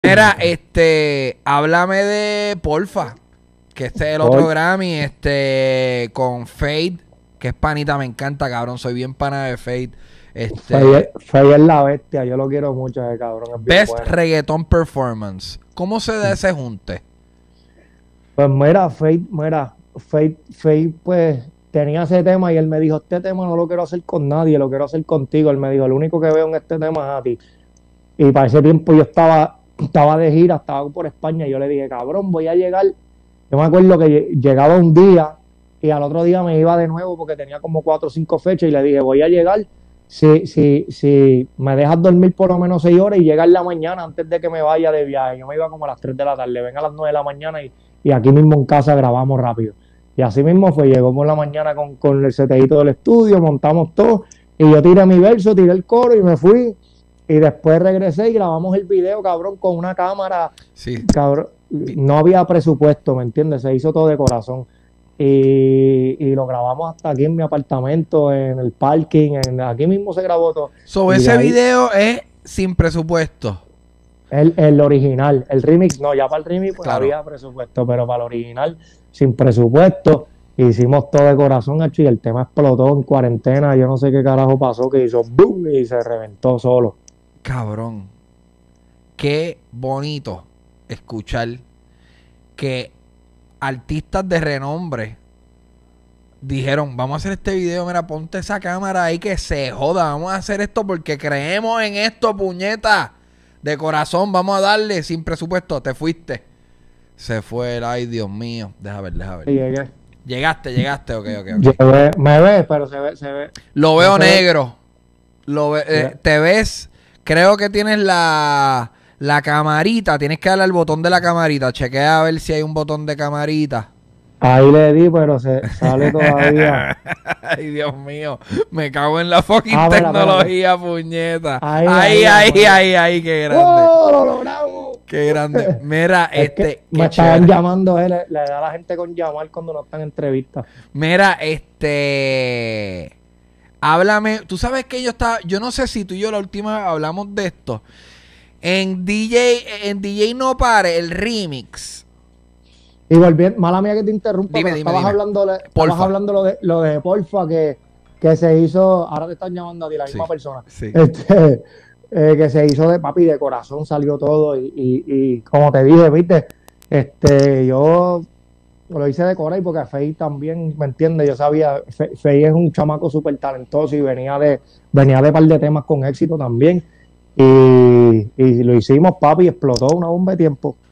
Mira, háblame de Porfa, que este es el otro Grammy, con Fade, que es panita, me encanta, cabrón, soy bien pana de Fade. Fade es la bestia, yo lo quiero mucho, cabrón. Es bien Best bueno. Reggaeton Performance. ¿Cómo se da ese junte? Pues Fade, pues tenía ese tema y él me dijo, este tema no lo quiero hacer con nadie, lo quiero hacer contigo. Él me dijo, lo único que veo en este tema es a ti. Y para ese tiempo yo estaba de gira, estaba por España, y yo le dije, cabrón, voy a llegar. Yo me acuerdo que llegaba un día y al otro día me iba de nuevo porque tenía como 4 o 5 fechas y le dije, voy a llegar si me dejas dormir por lo menos 6 horas y llegar en la mañana antes de que me vaya de viaje. Yo me iba como a las 3 de la tarde, ven a las 9 de la mañana y aquí mismo en casa grabamos rápido. Y así mismo fue, llegó por la mañana con el seteíto del estudio, montamos todo y yo tiré mi verso, tiré el coro y me fui. Y después regresé y grabamos el video, cabrón, con una cámara. Sí. Cabrón, no había presupuesto, ¿me entiendes? Se hizo todo de corazón. Y lo grabamos hasta aquí en mi apartamento, en el parking, aquí mismo se grabó todo. So, ese video es sin presupuesto. El original, el remix no, ya para el remix pues Claro. había presupuesto, pero para el original sin presupuesto. Hicimos todo de corazón, hecho, y el tema explotó en cuarentena. Yo no sé qué carajo pasó, que hizo boom y se reventó solo. Cabrón, qué bonito escuchar que artistas de renombre dijeron, vamos a hacer este video, mira, ponte esa cámara ahí que se joda, vamos a hacer esto porque creemos en esto, puñeta, de corazón, vamos a darle sin presupuesto, te fuiste. Se fue el, ay Dios mío, deja ver. Y llegué. Llegaste, ok. Me ves, pero se ve. Lo veo No se ve. negro, te ves, creo que tienes la camarita, tienes que darle al botón de la camarita, chequea a ver si hay un botón de camarita. Ahí le di, pero se sale todavía. Ay, Dios mío, me cago en la fucking Espera. tecnología, puñeta. Ahí, Qué grande. ¡Oh, lo logramos! Qué grande. Mira, Es que me qué estaban chévere. llamando, le da a la gente con llamar cuando no están en entrevistas. Mira, háblame, tú sabes que yo no sé si tú y yo la última vez hablamos de esto. En DJ No Pare, el remix. Y volviendo, mala mía que te interrumpa, Dime, pero dime. estabas hablando lo de Porfa que se hizo, ahora te están llamando a ti, la misma persona. Sí. Que se hizo de papi, de corazón salió todo y como te dije, viste, yo lo hice de Coray porque Fey también, ¿me entiendes? Yo sabía, Fey es un chamaco súper talentoso y venía de par de temas con éxito también y lo hicimos, papi, y explotó una bomba de tiempo.